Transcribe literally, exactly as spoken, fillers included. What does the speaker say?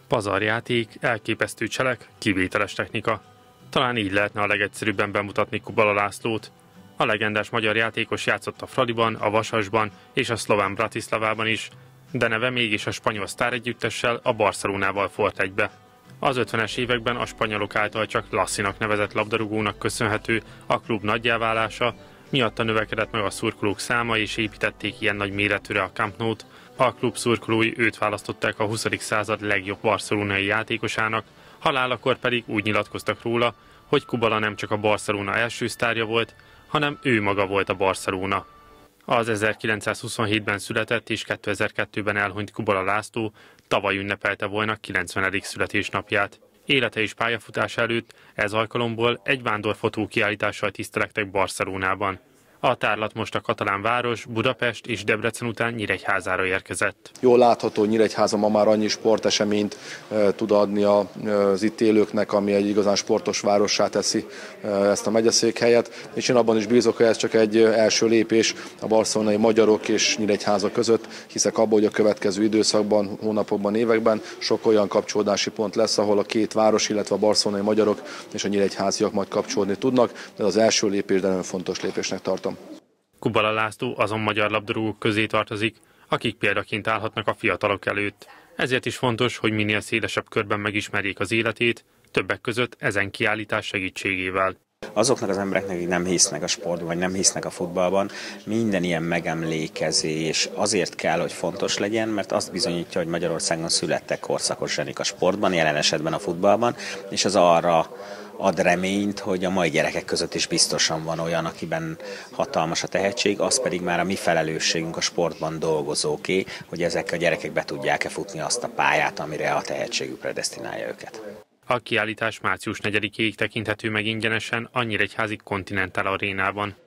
Pazarjáték, elképesztő cselek, kivételes technika. Talán így lehetne a legegyszerűbben bemutatni Kubala Lászlót. A legendás magyar játékos játszott a Fradiban, a Vasasban és a szlován Bratislavában is, de neve mégis a spanyol sztáregyüttessel, a Barcelonával fort egybe. Az ötvenes években a spanyolok által csak Lassinak nevezett labdarúgónak köszönhető a klub nagyjá válása, miatta növekedett meg a szurkolók száma és építették ilyen nagy méretűre a Camp Nou-t. A klub szurkolói őt választották a huszadik század legjobb barcelonai játékosának, halálakor pedig úgy nyilatkoztak róla, hogy Kubala nem csak a Barcelona első sztárja volt, hanem ő maga volt a Barcelona. Az ezerkilencszázhuszonhétben született és kétezer-kettőben elhunyt Kubala László tavaly ünnepelte volna kilencvenedik születésnapját. Élete és pályafutása előtt ez alkalomból egy vándorfotó kiállítással tisztelektek Barcelonában. A tárlat most a katalán város, Budapest és Debrecen után Nyíregyházára érkezett. Jól látható, hogy Nyíregyháza ma már annyi sporteseményt e, tud adni az itt élőknek, ami egy igazán sportos várossá teszi e, ezt a megyeszékhelyet. És én abban is bízok, hogy ez csak egy első lépés a barcelonai magyarok és Nyíregyháza között, hiszek abban, hogy a következő időszakban, hónapokban, években sok olyan kapcsolódási pont lesz, ahol a két város, illetve a barcelonai magyarok és a nyíregyháziak majd kapcsolódni tudnak, de az első lépés, de nagyon fontos lépésnek tartom. Kubala László azon magyar labdarúgók közé tartozik, akik példaként állhatnak a fiatalok előtt. Ezért is fontos, hogy minél szélesebb körben megismerjék az életét, többek között ezen kiállítás segítségével. Azoknak az embereknek, akik nem hisznek a sportban, vagy nem hisznek a futballban, minden ilyen megemlékezés azért kell, hogy fontos legyen, mert azt bizonyítja, hogy Magyarországon születtek korszakos zsenik a sportban, jelen esetben a futballban, és az arra ad reményt, hogy a mai gyerekek között is biztosan van olyan, akiben hatalmas a tehetség, az pedig már a mi felelősségünk a sportban dolgozóké, hogy ezek a gyerekek be tudják-e futni azt a pályát, amire a tehetségük predesztinálja őket. A kiállítás március negyedikéig tekinthető meg ingyenesen a Nyíregyházi Continental Arénában.